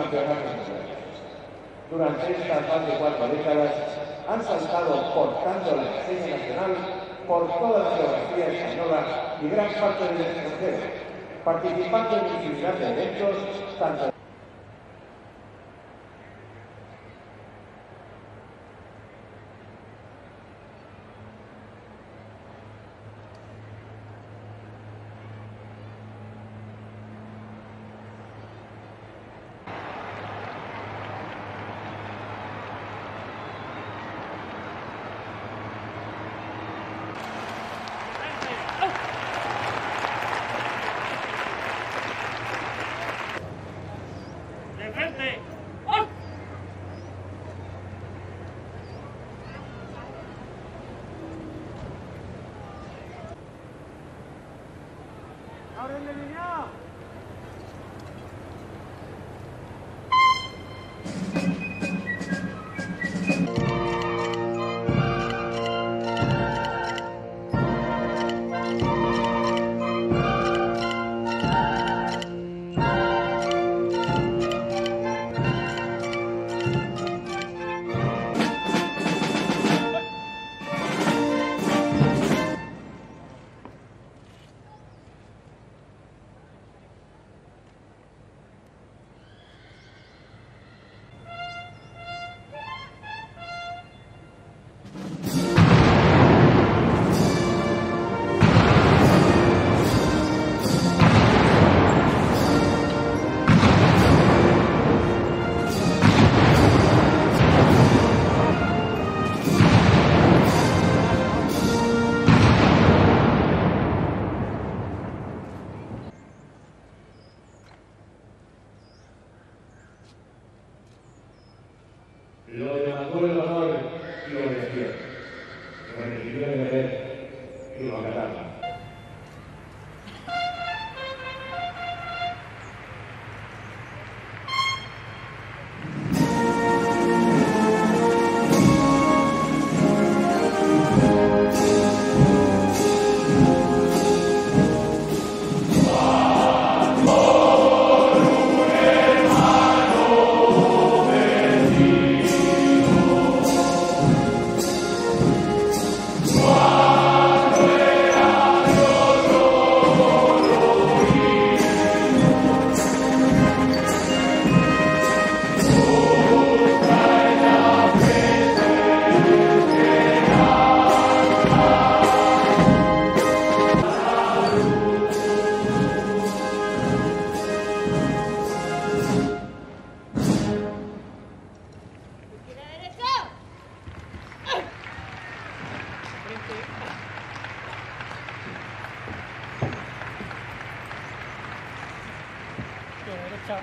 campeonatos mundiales. Durante estas más de 4 décadas han saltado portando la enseña nacional por toda la geografía española y gran parte del extranjero, participando en infinidad de eventos, tanto ¡Ábrele línea! Lo demandó el honor y obedeció. Lo recibió el deber y lo acataron. Derecha.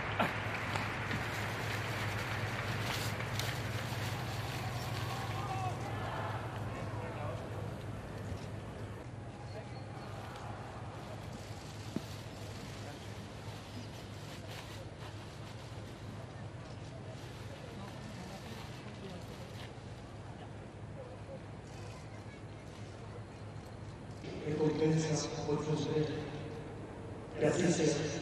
Recompensa por conceder. Que así sea.